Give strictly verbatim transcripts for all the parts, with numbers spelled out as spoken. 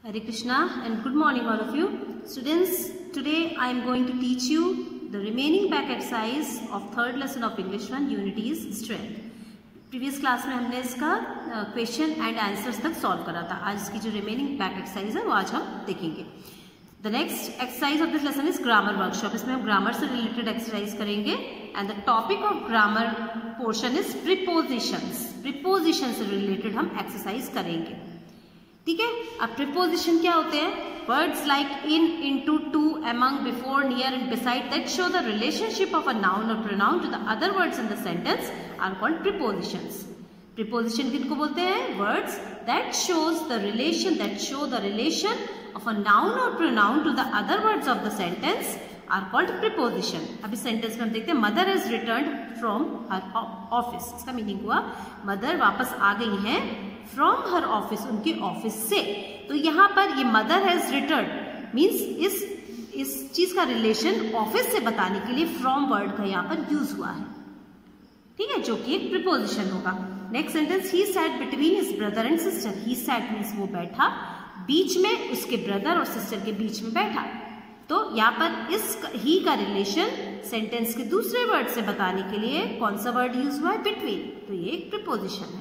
Hare Krishna and good morning all of you. Students, today I am going to teach you the remaining back exercise of third lesson of English one, Unity is Strength. Previous class में हमने इसका question and answers तक solve करा था. आज इसकी जो remaining back exercise है वो आज हम देखेंगे. The next exercise of this lesson is grammar workshop. इसमें हम ग्रामर से रिलेटेड एक्सरसाइज करेंगे and the topic of grammar portion is prepositions. Preposition से रिलेटेड हम एक्सरसाइज करेंगे. ठीक है. अब प्रीपोजिशन क्या होते हैं? Words like in, into, to, among, before, near and beside that show the relationship of a noun और pronoun to the other words in the sentence are called prepositions. Preposition किनको बोलते हैं? Words that shows the relation that show the relation of a noun और pronoun to the other words of the sentence are called preposition. अभी sentence में हम देखते हैं mother has returned from her office. इसका मीनिंग हुआ mother वापस आ गई हैं फ्रॉम हर ऑफिस, उनके ऑफिस से. तो यहाँ पर ये मदर हैज रिटर्न मीन्स इस इस चीज का रिलेशन ऑफिस से बताने के लिए फ्रॉम वर्ड का यहाँ पर यूज हुआ है. ठीक है, जो कि एक प्रीपोजिशन होगा. Next sentence, he sat between his brother and sister. He sat means वो बैठा, बीच में उसके ब्रदर और सिस्टर के बीच में बैठा. तो यहाँ पर इस ही का रिलेशन सेंटेंस के दूसरे वर्ड से बताने के लिए कौन सा वर्ड यूज हुआ है? बिटवीन. तो ये एक प्रीपोजिशन है.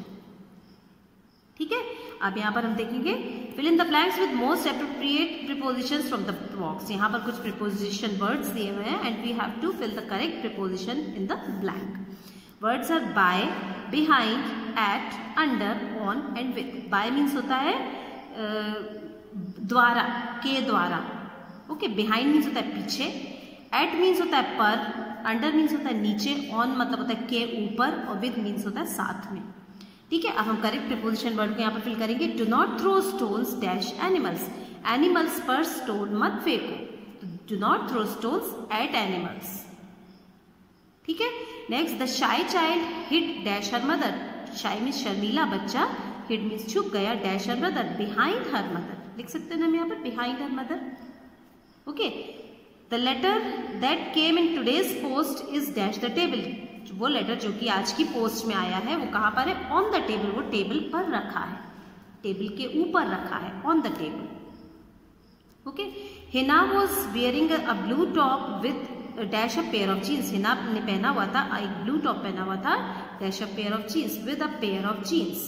ठीक है. अब यहाँ पर हम देखेंगे fill in the blanks with most appropriate prepositions from the box. यहाँ पर कुछ प्रीपोजिशन वर्ड्स दिए हुए हैं and we have to fill the correct preposition in the blank. Words are by, behind, at, under, on and with. By means होता है द्वारा, के द्वारा. ओके. बिहाइंड मीन्स होता है पीछे, एट मीन्स होता है पर, अंडर मीन्स होता है नीचे, ऑन मतलब होता है के ऊपर और विद मीन्स होता है साथ में. ठीक है. अब हम करेक्ट प्रीपोजिशन वर्ड को यहाँ पर फिल करेंगे. Do not throw stones dash animals. Animals पर स्टोन मत फेंको. Do not throw stones at animals. ठीक है. Next, the shy child hid dash her mother. Shy means शर्मीला बच्चा, हिड मीन्स छुप गया, dash her mother behind her mother. लिख सकते हैं हम यहाँ पर behind her mother. Okay. The letter that came in today's post is dash the table. वो लेटर जो कि आज की पोस्ट में आया है वो कहाँ पर है? On the table. वो टेबल पर रखा है, टेबल के ऊपर रखा है, on the table. Okay. Hina was wearing a blue top with dash a pair of jeans. Hina ने पहना हुआ था, एक ब्लू टॉप पहना हुआ था, dash a pair of jeans, with a pair of jeans.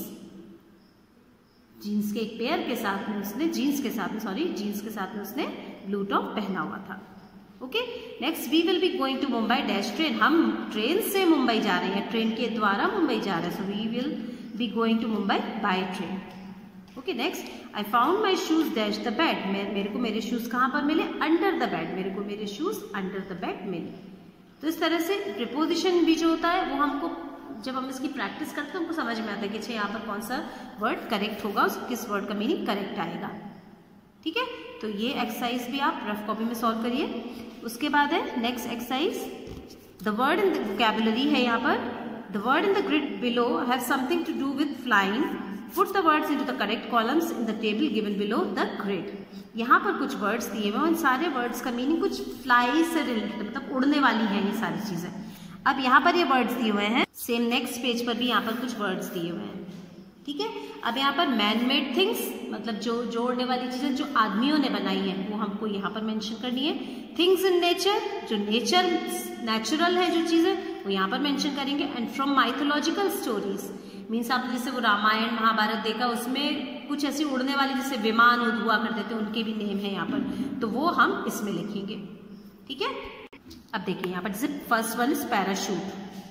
Jeans के एक पेयर के साथ में उसने जीन्स के साथ में सॉरी जीन्स के साथ में उसने ब्लू टॉप पहना हुआ था. Okay. Next, we will be going to Mumbai dash train. हम ट्रेन से मुंबई जा रहे हैं, ट्रेन के द्वारा मुंबई जा रहे हैं. So we will be going to Mumbai by train. Okay. Next, I found my shoes dash the bed. मेरे को मेरे शूज कहाँ पर मिले? Under the bed. मेरे को मेरे शूज अंडर द बेड मिले. तो इस तरह से प्रीपोजिशन भी जो होता है वो हमको जब हम इसकी प्रैक्टिस करते हैं हमको समझ में आता है कि अच्छा यहाँ पर कौन सा वर्ड करेक्ट होगा, किस वर्ड का मीनिंग करेक्ट आएगा. ठीक है. तो ये एक्सरसाइज भी आप रफ कॉपी में सॉल्व करिए. उसके बाद है next exercise, the word in the vocabulary है यहाँ पर. The word in the grid below have something to do with flying. Put the words into the correct columns in the table given below the grid. यहाँ पर कुछ words दिए हुए हैं, उन सारे वर्ड्स का मीनिंग कुछ फ्लाई से रिलेटेड मतलब उड़ने वाली है ये सारी चीजें. अब यहाँ पर ये वर्ड्स दिए हुए हैं, सेम नेक्स्ट पेज पर भी यहाँ पर कुछ वर्ड्स दिए हुए हैं. ठीक है. अब यहाँ पर मैन मेड थिंग्स मतलब जो जोड़ने वाली चीजें जो आदमियों ने बनाई है वो हमको यहाँ पर मेंशन करनी है. थिंग्स इन नेचर, जो नेचर नेचुरल है जो चीजें वो यहाँ पर मेंशन करेंगे. And from mythological stories means आपने जैसे वो रामायण महाभारत देखा, उसमें कुछ ऐसी उड़ने वाली जैसे विमान हुआ करते थे, उनके भी नेम है यहाँ पर, तो वो हम इसमें लिखेंगे. ठीक है. अब देखिए यहाँ पर जैसे first one is parachute.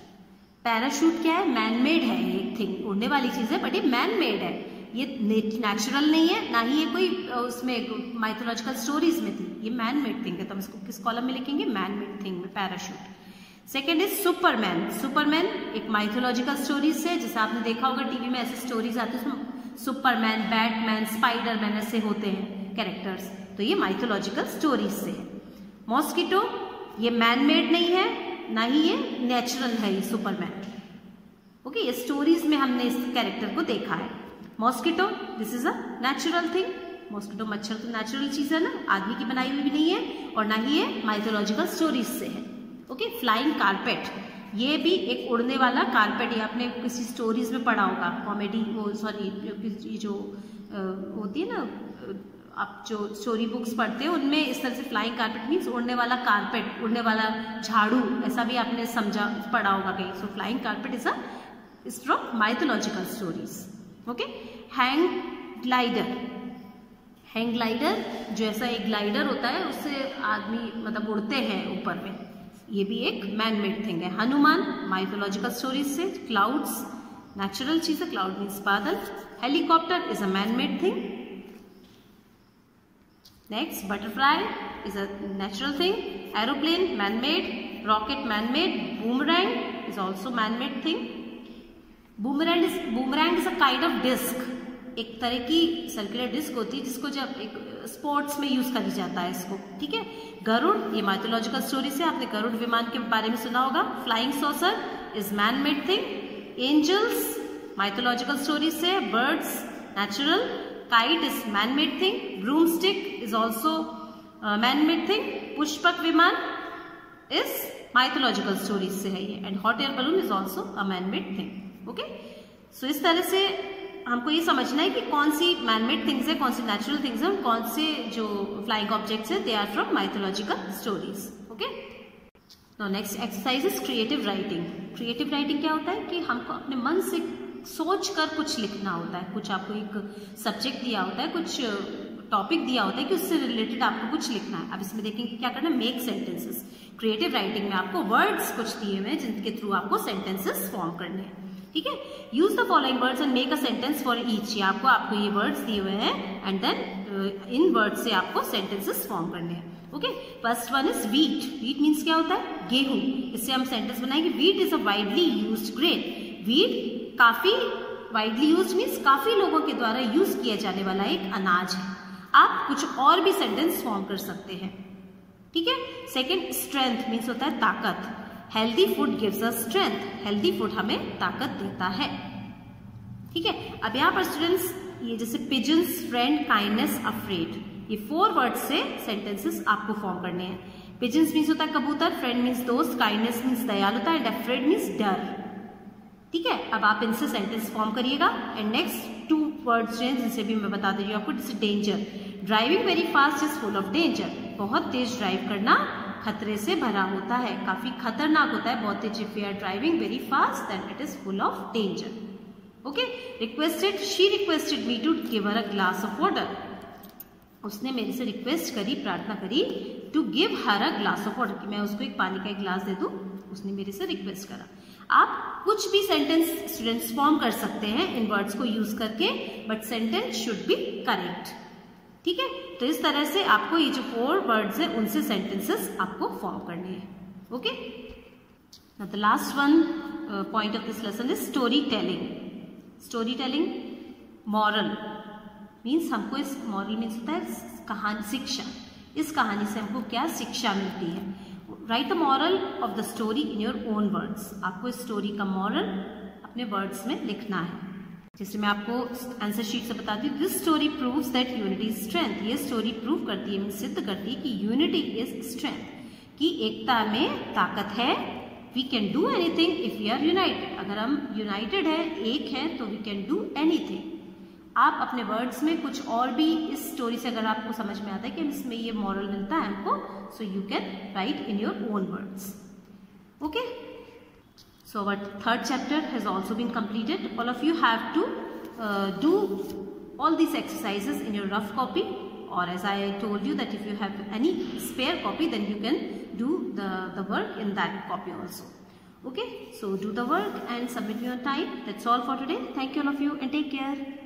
Parachute क्या है? मैन मेड है. ये एक थिंग उड़ने वाली चीज है बट ये मैन मेड है. ये नेचुरल नहीं है, ना ही ये कोई उसमें माइथोलॉजिकल स्टोरीज में थी. ये मैन मेड थिंग है. तो हम इसको किस कॉलम में लिखेंगे? मैन मेड थिंग में parachute. Second is superman. Superman एक माइथोलॉजिकल स्टोरीज से, जैसे आपने देखा होगा टीवी में ऐसे स्टोरीज आती है उसमें सुपरमैन, बैटमैन, स्पाइडरमैन ऐसे होते हैं कैरेक्टर्स. तो ये माइथोलॉजिकल स्टोरीज से है. मॉस्किटो ये मैन मेड नहीं है, ना ही ये नेचुरल है ये सुपरमैन. ओके. ये स्टोरीज में हमने इस कैरेक्टर को देखा है. Mosquito this is a natural thing. Mosquito मच्छर तो नेचुरल चीज है ना, आदमी की बनाई हुई भी नहीं है और ना ही ये माइथोलॉजिकल स्टोरीज से है. ओके. फ्लाइंग कारपेट ये भी एक उड़ने वाला कारपेट. ये आपने किसी स्टोरीज में पढ़ा होगा, कॉमेडी वो सॉरी जो आ, होती है ना आप जो स्टोरी बुक्स पढ़ते हैं उनमें इस तरह से फ्लाइंग कारपेट मीन्स उड़ने वाला कारपेट, उड़ने वाला झाड़ू, ऐसा भी आपने समझा पढ़ा होगा कहीं। So flying carpet is a is from mythological stories. Okay, hang glider, hang glider जो ऐसा एक ग्लाइडर होता है उससे आदमी मतलब उड़ते हैं ऊपर में, ये भी एक मैन मेड थिंग है। हनुमान माइथोलॉजिकल स्टोरीज से। क्लाउड्स नेचुरल चीज है, क्लाउड मीन्स बादल। Helicopter is a man made thing. Next butterfly is a natural thing. Aeroplane man made. Rocket man made. Boomerang is also man made thing. Boomerang is boomerang is a kind of disc, एक तरह की circular disc होती है जिसको जब एक sports में use करी जाता है इसको, ठीक है। गरुड़ ये माइथोलॉजिकल स्टोरी से, आपने गरुड़ विमान के बारे में सुना होगा। Flying saucer is man made thing. Angels mythological story से। Birds natural. Kite is man made thing. Broomstick is also man made thing. Pushpak Viman is mythological stories से है ये। And hot air balloon is also a man made thing. Okay, so इस तरह से हमको ये समझना है कि कौन सी मैनमेड थिंग्स है, कौन सी नेचुरल थिंग्स है, और कौन से जो फ्लाइंग ऑब्जेक्ट्स है they are from mythological stories. Okay, now next exercise is creative writing. Creative writing क्या होता है कि हमको अपने मन से सोच कर कुछ लिखना होता है। कुछ आपको एक सब्जेक्ट दिया होता है, कुछ टॉपिक दिया होता है कि उससे रिलेटेड आपको कुछ लिखना है। अब इसमें देखेंगे क्या करना है, मेक सेंटेंसेस। क्रिएटिव राइटिंग में आपको वर्ड्स कुछ दिए हुए हैं जिनके थ्रू आपको सेंटेंसेस फॉर्म करने हैं, ठीक है। Use the following words and make a sentence for each. आपको आपको ये वर्ड्स दिए हुए हैं एंड देन इन वर्ड्स से आपको सेंटेंसेस फॉर्म करने हैं। Okay, first one is wheat. Wheat means क्या होता है, गेहूं। इससे हम सेंटेंस बनाएंगे, wheat is a widely used grain. Wheat काफी वाइडली यूज्ड मीन्स काफी लोगों के द्वारा यूज किया जाने वाला एक अनाज है। आप कुछ और भी सेंटेंस फॉर्म कर सकते हैं, ठीक है। सेकेंड, स्ट्रेंथ मीन्स होता है ताकत। Healthy food gives us strength. Healthy food हमें ताकत देता है, ठीक है। अब यहाँ पर स्टूडेंट्स ये जैसे पिजन्स, फ्रेंड, काइंडनेस, अफ्रेड, ये फोर वर्ड से सेंटेंसेस आपको फॉर्म करने हैं। पिजन्स मीन्स होता है कबूतर। फ्रेंड मीन्स दोस्त। काइंडनेस मीन्स दयालुता। एंड अफ्रेड मीन्स डर, ठीक है। अब आप इनसे सेंटेंस फॉर्म करिएगा। एंड नेक्स्ट टू वर्ड्स हैं जिनसे भी मैं बता दे रही हूँ आपको। जैसे danger, driving very fast is full of danger. बहुत तेज ड्राइव करना खतरे से भरा होता है, काफी खतरनाक होता है बहुत तेज। If you are driving very fast then it is full of danger. Okay, requested, she requested me to give her a glass of water. उसने मेरे से रिक्वेस्ट करी, प्रार्थना करी, to give her a glass of water, कि मैं उसको एक पानी का एक ग्लास दे दूं। उसने मेरे से रिक्वेस्ट करा। आप कुछ भी सेंटेंस स्टूडेंट्स फॉर्म कर सकते हैं इन वर्ड्स को यूज करके, but sentence should be correct, ठीक है। तो इस तरह से आपको ये जो फोर वर्ड्स है उनसे सेंटेंसेस आपको फॉर्म करने हैं। Okay, now the last one point of this lesson is story telling. Story telling, moral means हमको इस मॉरल मीन्स होता है कहानी, शिक्षा। इस कहानी से हमको क्या शिक्षा मिलती है। Write the moral of the story in your own words. आपको इस स्टोरी का मॉरल अपने वर्ड्स में लिखना है। जैसे मैं आपको आंसर शीट से बताती हूँ, this story proves that unity is strength. ये स्टोरी प्रूव करती है, सिद्ध करती है कि यूनिटी इज स्ट्रेंथ, कि एकता में ताकत है। We can do anything if we are united. अगर हम यूनाइटेड है, एक है, तो वी कैन डू एनीथिंग। आप अपने वर्ड्स में कुछ और भी इस स्टोरी से अगर आपको समझ में आता है कि इसमें ये मॉरल मिलता है हमको, so you can write in your own words. Okay, so our third chapter has also been completed. All of you have to uh, do all these exercises in your rough copy, or as I told you that if you have any spare copy then you can do the the work in that copy also. Okay, so do the work and submit me on time. That's all for today. Thank you all of you and take care.